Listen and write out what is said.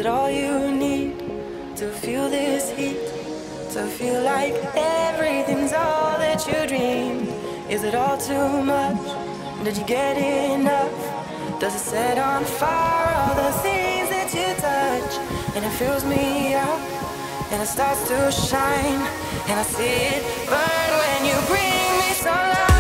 it all you need to feel this heat? To feel like everything's all that you dreamed? Is it all too much? Did you get enough? Does it set on fire all the things that you touch? And it fills me up, and it starts to shine, and I see it burn when you bring me sunlight.